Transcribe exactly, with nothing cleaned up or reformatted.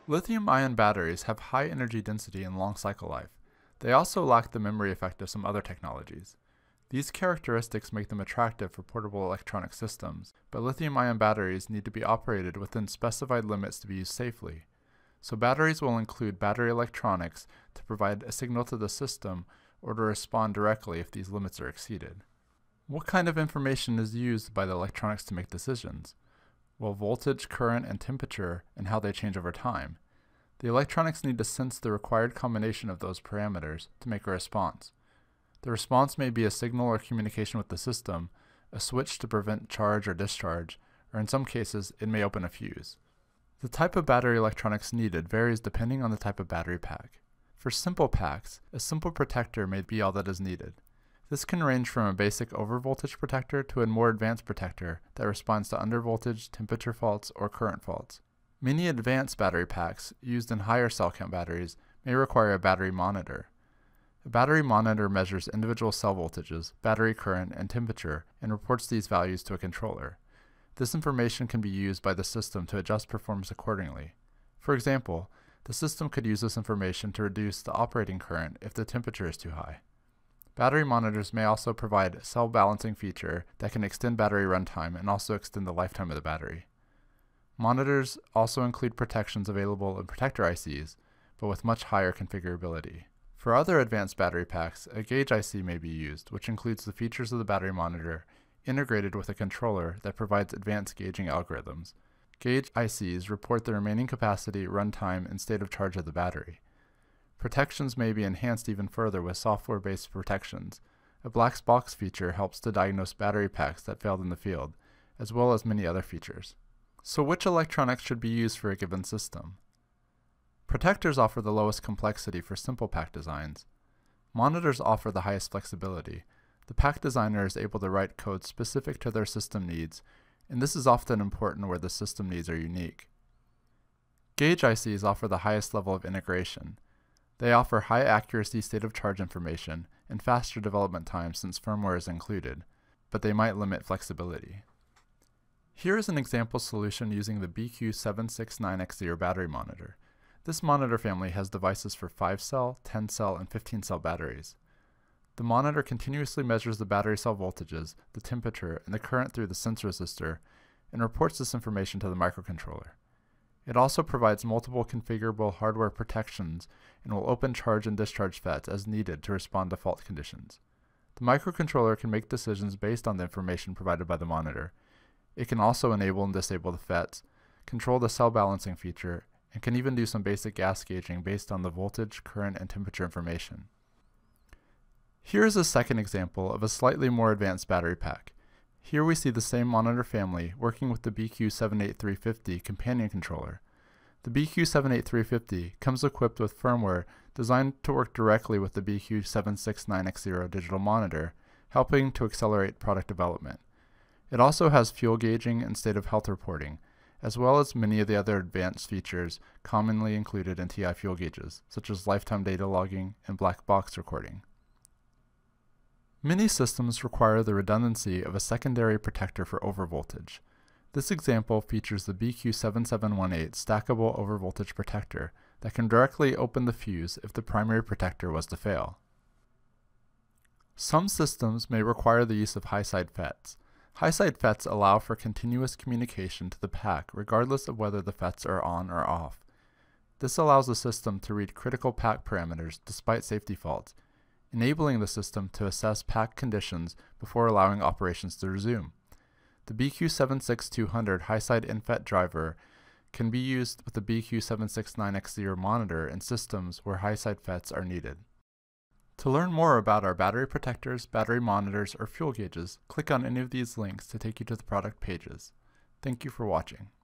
Lithium-ion batteries have high energy density and long cycle life. They also lack the memory effect of some other technologies. These characteristics make them attractive for portable electronic systems, but lithium-ion batteries need to be operated within specified limits to be used safely. So batteries will include battery electronics to provide a signal to the system or to respond directly if these limits are exceeded. What kind of information is used by the electronics to make decisions? Well, voltage, current, and temperature, and how they change over time. The electronics need to sense the required combination of those parameters to make a response. The response may be a signal or communication with the system, a switch to prevent charge or discharge, or in some cases, it may open a fuse. The type of battery electronics needed varies depending on the type of battery pack. For simple packs, a simple protector may be all that is needed. This can range from a basic overvoltage protector to a more advanced protector that responds to undervoltage, temperature faults, or current faults. Many advanced battery packs, used in higher cell count batteries, may require a battery monitor. A battery monitor measures individual cell voltages, battery current, and temperature, and reports these values to a controller. This information can be used by the system to adjust performance accordingly. For example, the system could use this information to reduce the operating current if the temperature is too high. Battery monitors may also provide a cell balancing feature that can extend battery runtime and also extend the lifetime of the battery. Monitors also include protections available in protector I Cs, but with much higher configurability. For other advanced battery packs, a gauge I C may be used, which includes the features of the battery monitor integrated with a controller that provides advanced gauging algorithms. Gauge I Cs report the remaining capacity, runtime, and state of charge of the battery. Protections may be enhanced even further with software-based protections. A black box feature helps to diagnose battery packs that failed in the field, as well as many other features. So which electronics should be used for a given system? Protectors offer the lowest complexity for simple pack designs. Monitors offer the highest flexibility. The pack designer is able to write code specific to their system needs, and this is often important where the system needs are unique. Gauge I Cs offer the highest level of integration. They offer high accuracy state of charge information and faster development time since firmware is included, but they might limit flexibility. Here is an example solution using the B Q seven six nine X zero battery monitor. This monitor family has devices for five cell, ten cell, and fifteen cell batteries. The monitor continuously measures the battery cell voltages, the temperature, and the current through the sense resistor, and reports this information to the microcontroller. It also provides multiple configurable hardware protections and will open charge and discharge F E T S as needed to respond to fault conditions. The microcontroller can make decisions based on the information provided by the monitor. It can also enable and disable the F E T S, control the cell balancing feature, and can even do some basic gas gauging based on the voltage, current, and temperature information. Here is a second example of a slightly more advanced battery pack. Here we see the same monitor family working with the B Q seven eight three five zero companion controller. The B Q seven eight three five zero comes equipped with firmware designed to work directly with the B Q seven six nine X zero digital monitor, helping to accelerate product development. It also has fuel gauging and state of health reporting, as well as many of the other advanced features commonly included in T I fuel gauges, such as lifetime data logging and black box recording. Many systems require the redundancy of a secondary protector for overvoltage. This example features the B Q seven seven one eight stackable overvoltage protector that can directly open the fuse if the primary protector was to fail. Some systems may require the use of high-side F E T S. High-side F E T S allow for continuous communication to the pack regardless of whether the F E T S are on or off. This allows the system to read critical pack parameters despite safety faults, enabling the system to assess pack conditions before allowing operations to resume. The B Q seven six two hundred high-side N F E T driver can be used with the B Q seven six nine X zero monitor in systems where high-side F E T S are needed. To learn more about our battery protectors, battery monitors, or fuel gauges, click on any of these links to take you to the product pages. Thank you for watching.